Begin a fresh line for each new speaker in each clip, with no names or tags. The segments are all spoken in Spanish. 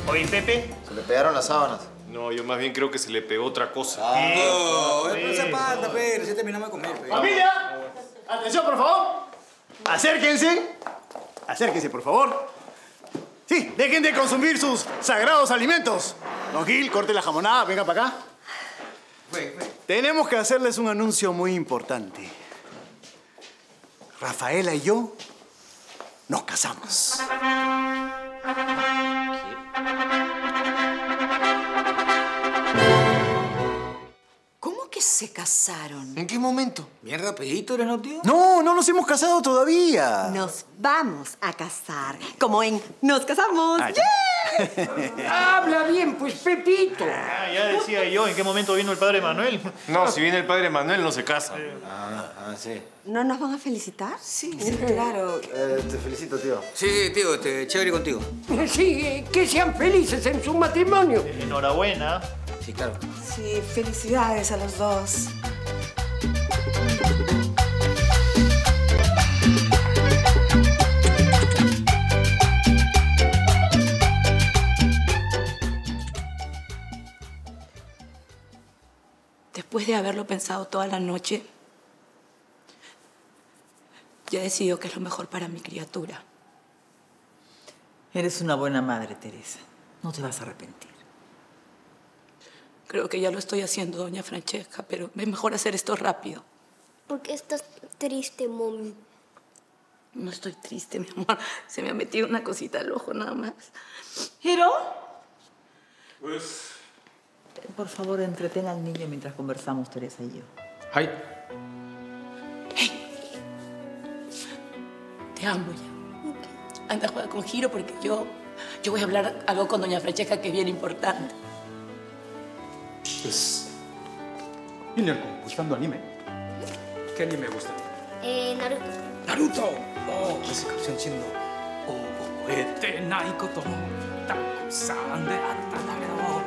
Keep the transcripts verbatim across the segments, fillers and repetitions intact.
Oye, Pepe.
Se le pegaron las sábanas.
No, yo más bien creo que se le pegó otra cosa.
Ah, no, no se falta, pe. Recién terminamos de comer, pe.
¡Familia! Atención, por favor. Acérquense. Acérquense, por favor. Sí, dejen de consumir sus sagrados alimentos. Don Gil, corte la jamonada, venga para acá. Tenemos que hacerles un anuncio muy importante. Rafaela y yo nos casamos.
¿Cómo que se casaron?
¿En qué momento?
Bien rapidito, ¿eres no, tío?
No, no nos hemos casado todavía.
Nos vamos a casar. Como en Nos casamos.
Ah, ya.
Habla bien, pues, Pepito.
Ah, ya decía yo en qué momento vino el padre Manuel.
No, si viene el padre Manuel no se casa.
Ah, ah, sí.
¿No nos van a felicitar?
Sí,
Sí, claro.
Eh, te felicito, tío.
Sí, tío, este, chévere contigo.
Sí, que sean felices en su matrimonio.
Enhorabuena.
Sí, claro.
Sí, felicidades a los dos.
Después de haberlo pensado toda la noche, yo he decidido que es lo mejor para mi criatura.
Eres una buena madre, Teresa. No te vas a arrepentir.
Creo que ya lo estoy haciendo, doña Francesca, pero es mejor hacer esto rápido.
¿Por qué estás triste, mami?
No estoy triste, mi amor. Se me ha metido una cosita al ojo nada más. ¿Hiro?
Pues...
Por favor, entretén al niño mientras conversamos, Teresa y yo.
¡Ay!
Te amo ya. Anda a jugar con Hiro porque yo, yo voy a hablar algo con doña Francesca que es bien importante.
Pues... ¿Viene gustando anime? ¿Qué anime gusta?
Eh, Naruto.
¡Naruto! Oh, esa canción chino. Oh, este naikoto. Takusan de atta dakedo.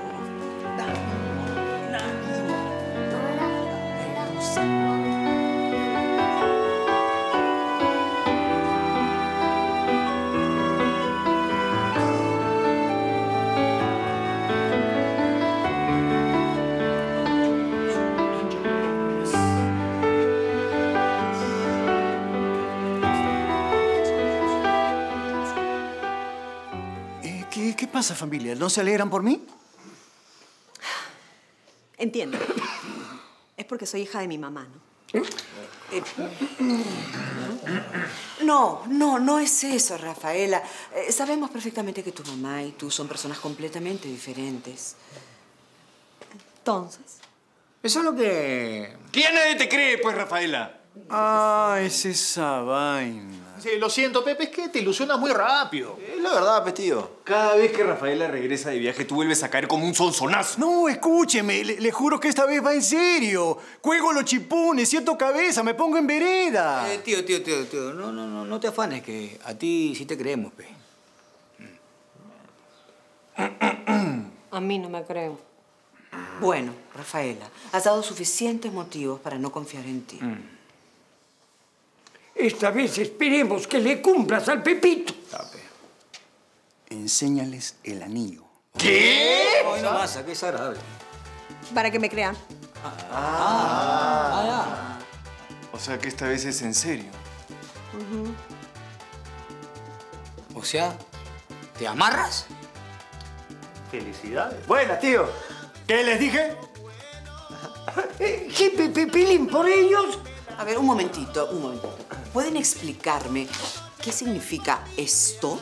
¿Qué, ¿Qué pasa, familia? ¿No se alegran por mí?
Entiendo. Es porque soy hija de mi mamá, ¿no? Eh, no, no, no es eso, Rafaela. Eh, sabemos perfectamente que tu mamá y tú son personas completamente diferentes. Entonces...
Eso es lo que...
¿Que ya nadie te cree, pues, Rafaela?
Ah, es esa vaina.
Sí, lo siento, Pepe, es que te ilusionas muy rápido.
Es la verdad, pues, tío.
Cada vez que Rafaela regresa de viaje, tú vuelves a caer como un sonsonazo.
No, escúcheme, le, le juro que esta vez va en serio. Cuelgo los chipunes, siento cabeza, me pongo en vereda.
Eh, tío, tío, tío, tío, no, no, no, no te afanes, que a ti sí te creemos, pe.
A mí no me creo. Bueno, Rafaela, has dado suficientes motivos para no confiar en ti.
Mm.
Esta vez esperemos que le cumplas al Pepito.
Enséñales el anillo.
¿Qué? Hoy no pasa, qué desagradable.
Para que me crean.
Ah,
O sea que esta vez es en serio.
O sea, ¿te amarras?
Felicidades.
Buena, tío. ¿Qué les dije?
Eh, ¿Qué, Pepe Pilín, por ellos?
A ver, un momentito, un momentito. ¿Pueden explicarme qué significa esto?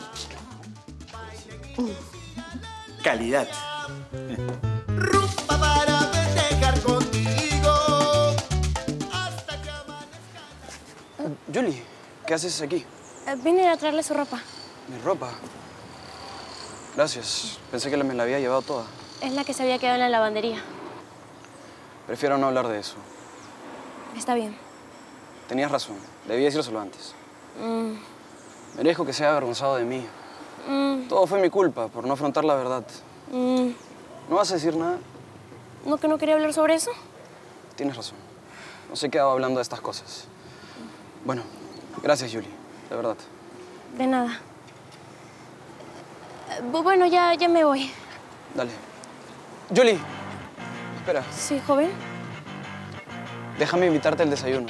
Calidad.
Rumba para festejar contigo hasta que amanezca.
Julie, ¿qué haces aquí?
Eh, vine a traerle su ropa.
Mi ropa. Gracias. Pensé que me la había llevado toda.
Es la que se había quedado en la lavandería.
Prefiero no hablar de eso.
Está bien.
Tenías razón. Debí decírselo antes.
Mm,
Merezco que se haya avergonzado de mí.
mm,
Todo fue mi culpa por no afrontar la verdad.
mm.
¿No vas a decir nada?
¿No que no quería hablar sobre eso?
Tienes razón. No se quedaba hablando de estas cosas. Bueno, gracias, Julie. De verdad.
De nada. Bueno, ya, ya me voy.
Dale. Julie, espera.
Sí, joven.
Déjame invitarte al desayuno.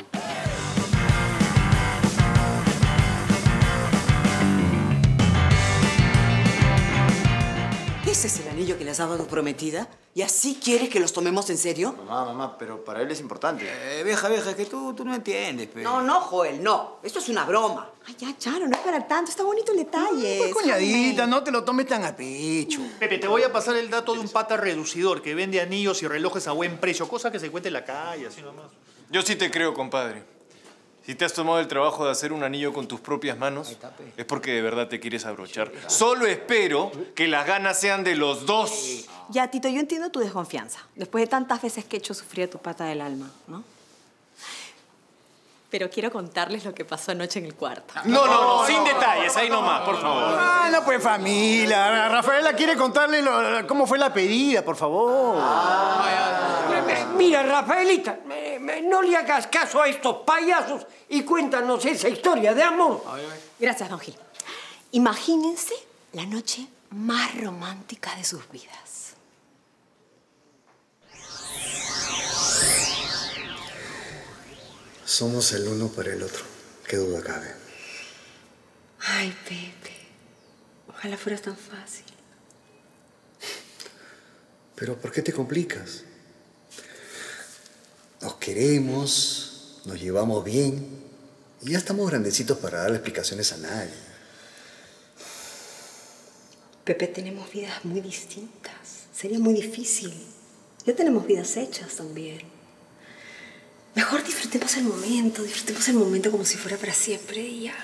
¿Ese es el anillo que le has dado a tu prometida? ¿Y así quieres que los tomemos en serio?
Mamá, mamá, pero para él es importante.
Eh, vieja, vieja, es que tú, tú no entiendes, pe.
No, no, Joel, no. Esto es una broma. Ay, ya, Charo, no es para tanto. Está bonito el detalle.
Pues, cuñadita, no te lo tomes tan a pecho.
Pepe, te voy a pasar el dato de un pata reducidor que vende anillos y relojes a buen precio, cosa que se encuentra en la calle, así nomás.
Yo sí te creo, compadre. Si te has tomado el trabajo de hacer un anillo con tus propias manos, es porque de verdad te quieres abrochar. Solo espero que las ganas sean de los dos.
Ya, Tito, yo entiendo tu desconfianza. Después de tantas veces que he hecho sufrir a tu pata del alma, ¿no? Pero quiero contarles lo que pasó anoche en el cuarto.
No, no, no, sin detalles, ahí nomás, por favor.
Ah, no, pues familia. Rafaela quiere contarle lo- cómo fue la pedida, por favor.
Mira, Rafaelita, me- me- no le hagas caso a estos payasos y cuéntanos esa historia de amor.
Gracias, don Gil. Imagínense la noche más romántica de sus vidas.
Somos el uno para el otro. Qué duda cabe.
Ay, Pepe. Ojalá fueras tan fácil.
Pero ¿por qué te complicas? Nos queremos, nos llevamos bien y ya estamos grandecitos para dar explicaciones a nadie.
Pepe, tenemos vidas muy distintas. Sería muy difícil. Ya tenemos vidas hechas también. Mejor disfrutemos el momento, disfrutemos el momento como si fuera para siempre y ya.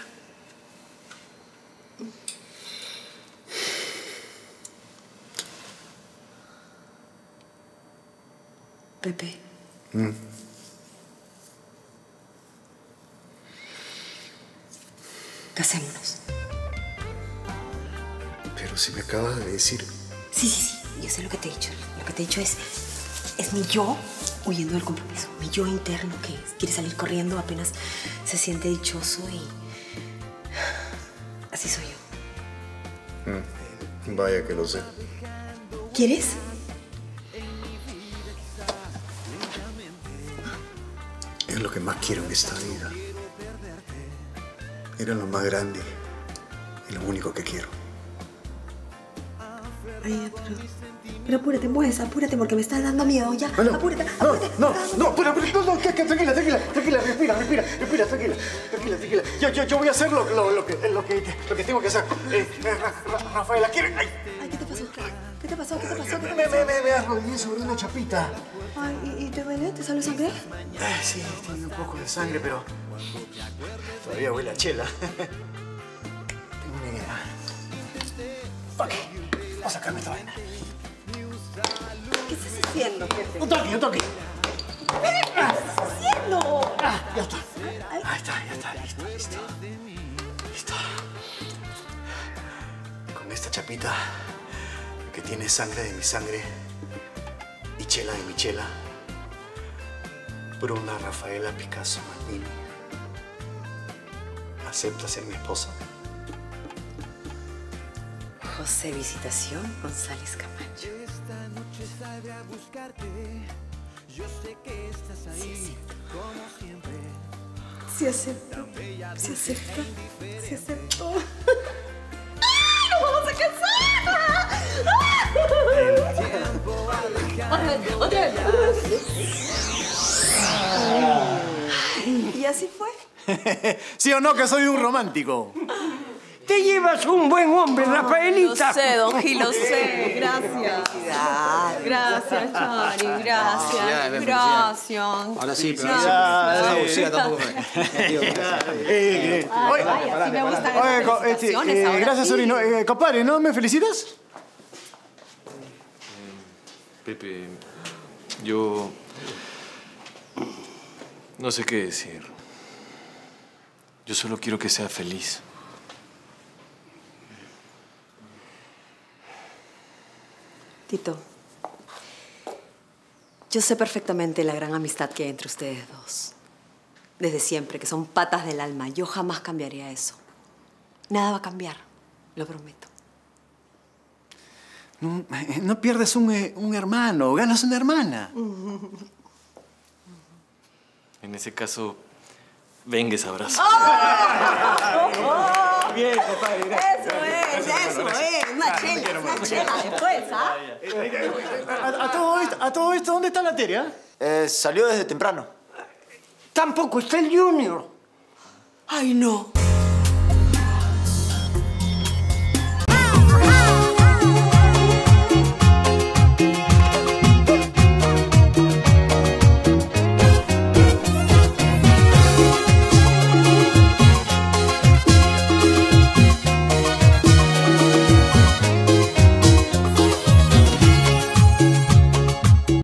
Pepe.
Mm.
Casémonos.
Pero si me acabas de decir...
Sí, sí, sí. Yo sé lo que te he dicho. Lo que te he dicho es... Es mi yo huyendo del compromiso. Mi yo interno que quiere salir corriendo apenas se siente dichoso y... Así soy yo.
Mm. Vaya que lo sé.
¿Quieres?
Es lo que más quiero en esta vida. Era lo más grande y lo único que quiero.
Ay, pero... Pero apúrate, pues, apúrate porque me estás dando miedo. Ya,
Ah, no.
apúrate,
No,
apúrate.
no, no, pero, pero, no, no, que- que- tranquila, tranquila, tranquila, respira, respira, respira, tranquila, tranquila, tranquila. Yo, yo, yo voy a hacer lo, lo, lo, que, lo, que, lo que tengo que hacer. Eh, eh, Ra- Ra- Rafaela, ¿quiere? Ay,
Ay, ¿qué te pasó? ¿Qué te pasó? ¿Qué te pasó? ¿Qué te
me,
pasó?
me, me, me arrodillé sobre una chapita.
Ay, ¿y, y te duele? ¿Te salió sangre?
Ay, sí, tiene un poco de sangre, pero todavía huele a chela. Tengo una idea. Ok, vamos a sacarme esta vaina.
¿Qué estás haciendo, Pepe?
Un toque, un toque.
¿Qué estás haciendo?
Ah, ya está. Ahí está, ya está, listo, listo. Listo. Con esta chapita que tiene sangre de mi sangre y chela de mi chela, Bruna Rafaela Picasso Maldini, ¿acepta ser mi esposa?
José Visitación González Camacho. Sí acepto. Sí acepto. Sí acepto. ¡Ay, nos vamos a casar! ¡Otra vez! ¡Otra vez! ¿Y así fue?
¿Sí o no que soy un romántico?
Te llevas un buen hombre, Rafaelita.
Lo sé, don Gil, lo sé. Gracias. Gracias, Chari. Gracias. Gracias.
Ahora sí, pero
Gracias.
esa bucía tampoco me...
Eh, eh, oye,
Ay, así me gustan
oye,
esas
co- este,
felicitaciones,
eh,
ahora
gracias,
sí.
sobrino. Eh, compadre, ¿no me felicitas?
Pepe, yo... no sé qué decir. Yo solo quiero que sea feliz.
Tito, yo sé perfectamente la gran amistad que hay entre ustedes dos. Desde siempre, que son patas del alma. Yo jamás cambiaría eso. Nada va a cambiar, lo prometo.
No, no pierdes un, eh, un hermano, ganas una hermana.
En ese caso, venga ese abrazo.
¡Oh!
Bien, compadre, gracias.
Eso es, eso es. Una chela, una chela después, ¿ah?
A, a todo esto, a todo esto, ¿dónde está la Teria?
Eh, salió desde temprano.
Tampoco está el Junior.
Ay, no.